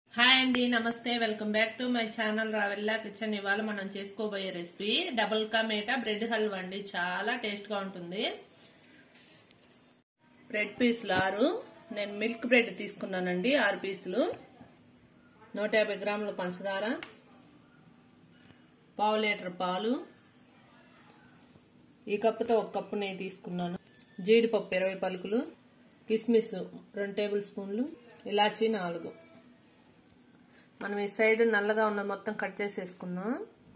Hi అండి, నమస్తే. Welcome back to my channel Ravella kitchen. ఇవాళ మనం చేసుకోబోయే రెసిపీ డబుల్ కా మీఠా బ్రెడ్ హల్వా అండి. చాలా టేస్ట్ గా ఉంటుంది. బ్రెడ్ పీసులు 6, నేను మిల్క్ బ్రెడ్ తీసుకున్నానండి. 6 పీసులు, 150 గ్రాముల పంచదార, పావు లీటర్ పాలు, ఈ కప్పుతో 1 కప్పు నెయ్యి తీసుకున్నాను. జీడిపప్పు 20 పలుకులు, కిస్మిస్ 2 టేబుల్ స్పూన్లు, ఇలాచీ 4. మనం ఈ సైడ్ నల్లగా ఉన్నది మొత్తం కట్ చేసేసుకుందాం.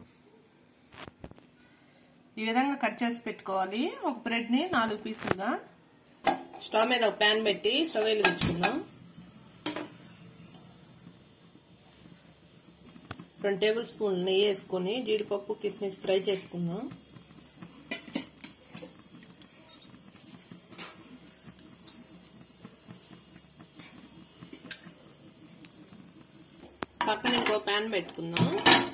ఈ విధంగా కట్ చేసి పెట్టుకోవాలి. ఒక బ్రెడ్ ని 4 పీసులుగా. స్టవ్ మీద ఒక ప్యాన్ పెట్టి స్టవ్ వెలిగించుకుందాం. 2 టేబుల్ స్పూన్లు నెయ్యి వేసుకొని జీడిపప్పు కిస్మిస్ ఫ్రై చేసుకుందాం. పక్కన ఇంకో ప్యాన్ పెట్టుకుందాం.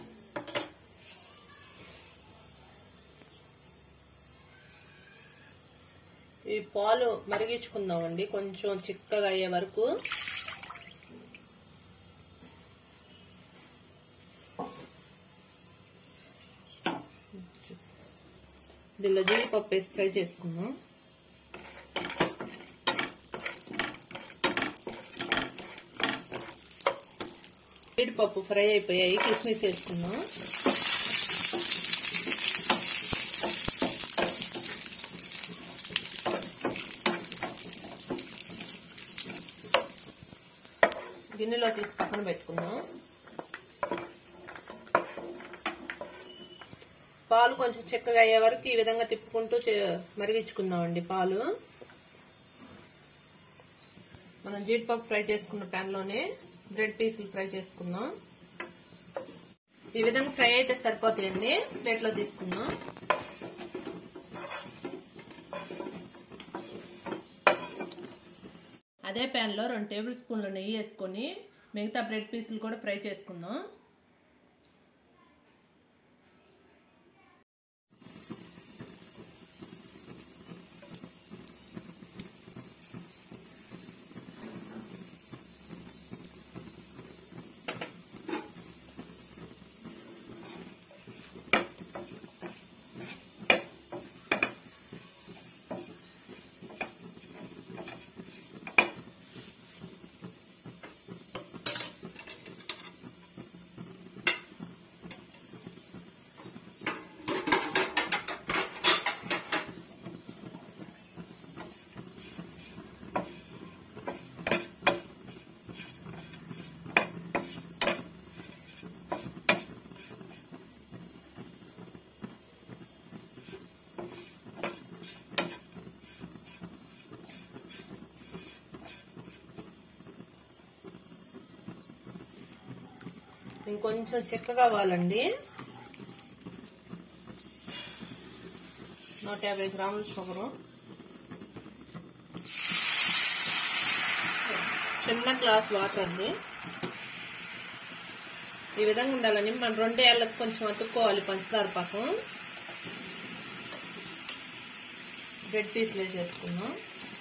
ఈ పాలు మరిగించుకుందాం అండి, కొంచెం చిక్కగా అయ్యే వరకు. దీనిలో జీడిపప్పు వేసి ఫ్రై చేసుకుందాం. జీడిపప్పు ఫ్రై అయిపోయాయి. కిస్మిస్ వేసుకుందాం. గిన్నెలో తీసి పక్కన పెట్టుకుందాం. పాలు కొంచెం చిక్కగా అయ్యే వరకు ఈ విధంగా తిప్పుకుంటూ మరిగించుకుందాం అండి. పాలు మనం జీడిపప్పు ఫ్రై చేసుకున్న ప్యాన్ లోనే బ్రెడ్ పీసులు ఫ్రై చేసుకుందాం. ఈ విధంగా ఫ్రై అయితే సరిపోతాయండి. ప్లేట్ లో తీసుకుందాం. అదే ప్యాన్ లో 2 టేబుల్ స్పూన్లు నెయ్యి వేసుకొని మిగతా బ్రెడ్ పీసులు కూడా ఫ్రై చేసుకుందాం. ఇంకొంచెం చిక్కగా అవ్వాలండి. 150 గ్రాముల షుగరు, చిన్న గ్లాస్ వాటర్ అండి. ఈ విధంగా ఉండాలని మనం 2 ఏళ్ళకి కొంచెం అతుక్కోవాలి పంచదార పాకం. బ్రెడ్ పీసులు వేసేసుకున్నాం.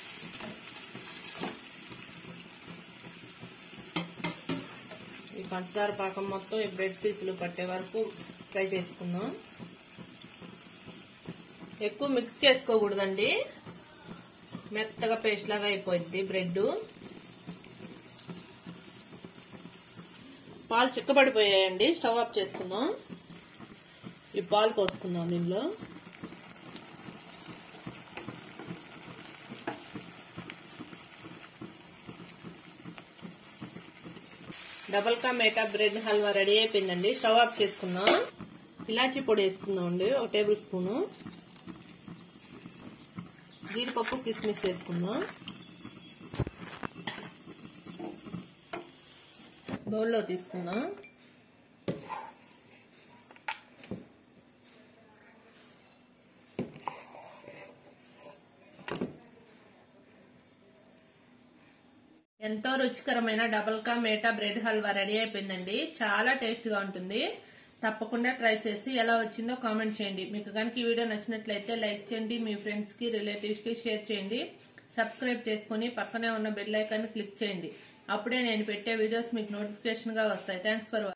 ఈ పంచదార పాకం మొత్తం ఈ బ్రెడ్ పీసులు పట్టే వరకు ఫ్రై చేసుకుందాం. ఎక్కువ మిక్స్ చేసుకోకూడదండి, మెత్తగా పేస్ట్ లాగా అయిపోయింది బ్రెడ్. పాలు చిక్కబడిపోయాయండి. స్టవ్ ఆఫ్ చేసుకుందాం. ఈ పాలు పోసుకుందాం దీనిలో. డబుల్ కా మీఠా బ్రెడ్ హల్వా రెడీ అయిపోయిందండి. స్టవ్ ఆఫ్ చేసుకుందాం. ఇలాచీ పొడి వేసుకుందాం అండి, 1 టేబుల్ స్పూను. జీడిపప్పు కిస్మిస్ వేసుకుందాం. బౌల్లో తీసుకుందాం. ఎంతో రుచికరమైన డబుల్ కా మీఠా బ్రెడ్ హల్వా రెడీ అయిపోయిందండి. చాలా టేస్ట్ గా ఉంటుంది. తప్పకుండా ట్రై చేసి ఎలా వచ్చిందో కామెంట్ చేయండి. మీకు కనుక ఈ వీడియో నచ్చినట్లయితే లైక్ చేయండి, మీ ఫ్రెండ్స్ కి రిలేటివ్స్ కి షేర్ చేయండి. సబ్స్క్రైబ్ చేసుకుని పక్కనే ఉన్న బెల్ ఐకాన్ క్లిక్ చేయండి. అప్పుడే నేను పెట్టే వీడియోస్ మీకు నోటిఫికేషన్ గా వస్తాయి. Thanks for